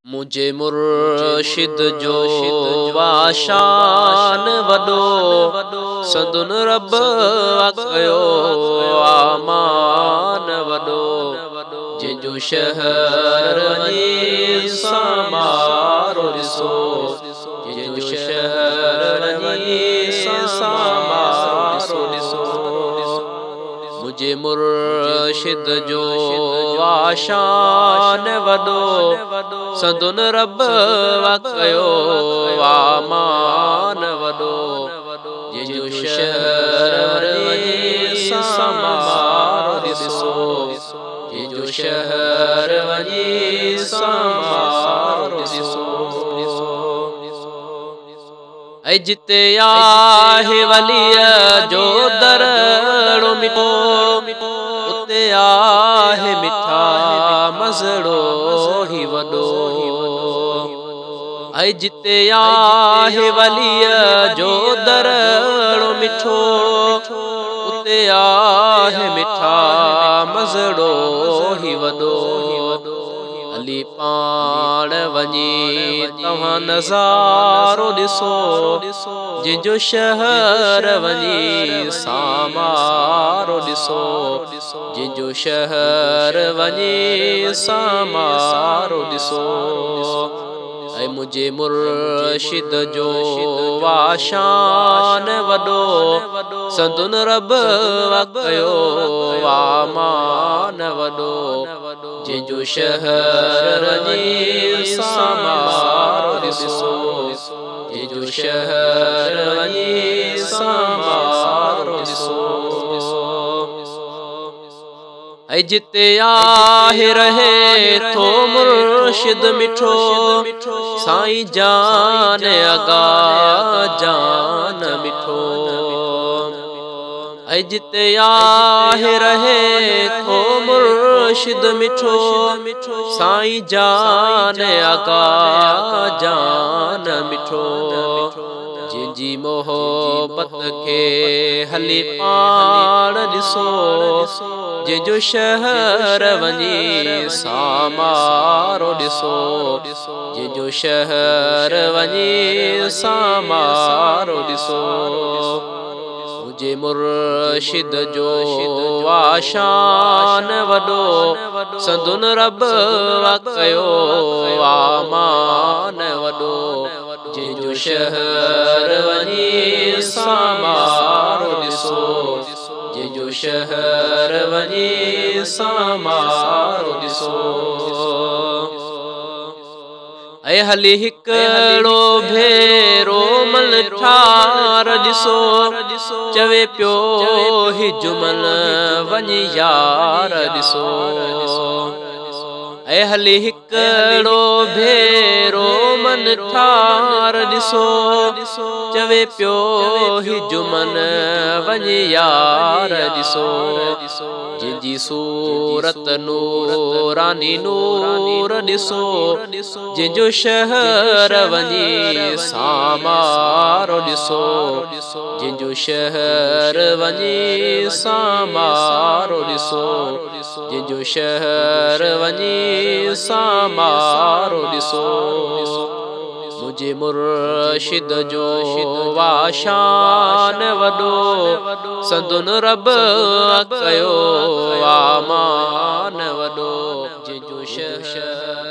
मुझे मुर्शिद जो वाशान वडो सदुन रब कयो आमान वडो जंहिंजो शहर वञी समारो ॾिसो जंहिंजो शहर वञी समारो ॾिसो मुझे मुर्शिद जो वाशान वडो सदुन रब कयो आमान वडो जंहिंजो शहर वञी समारो ॾिसो जंहिंजो शहर वञी समारो ॾिसो ऐं जिते आहे वलीअ जो दरड़ो मिठो उते आहे मिठा मज़ड़ो ही वॾो ऐं जिते आहे वलीअ जो दरड़ो मिठो उते आहे मिठा मज़ड़ो ही वॾो अली पाण वञी तव्हां नज़ारो ॾिसो जंहिंजो शहर वञी समारो ॾिसो जंहिंजो शहर वञी समारो ॾिसो ऐं मुझे मुर्शिद जो वाशान वडो सदुन रब कयो आमान वडो जंहिंजो शहर वञी समारो ॾिसो जंहिंजो शहर वञी समारो ॾिसो ऐं जिते आहे रहे थो मुर्शिद मिठो साईं जान अगा जान मिठो ऐं जिते आहे रहे थो मुर्शिद मिठो साईं जान अगा जान मिठो जंहिंजी मोहबत खे हली पाण ॾिसो जंहिंजो शहर वञी समारो ॾिसो जंहिंजो शहर वञी समारो ॾिसो मुझे मुर्शिद जो वाशान वडो सदुन रब कयो आमान वडो जंहिंजो शहर वञी समारो ॾिसो जंहिंजो शहर वञी समारो ॾिसो ऐं हली हिकिड़ो भेरो मल ठार ॾिसो चवे पियो ही जुमन वञी यार ॾिसो ऐं हली हिकिड़ो भेरो मन ठार ॾिसो चवे पियो ही जुमन वञी यार ॾिसो जंहिंजी सूरत नूरानी नूर ॾिसो जंहिंजो शहर वञी समारो ॾिसो जंहिंजो शहर वञी समारो ॾिसो जंहिंजो शहर वञी समारो ॾिसो मुझे मुर्शिद जो वाशान वडो सदुन रब कयो आमान वडो जंहिंजो शहर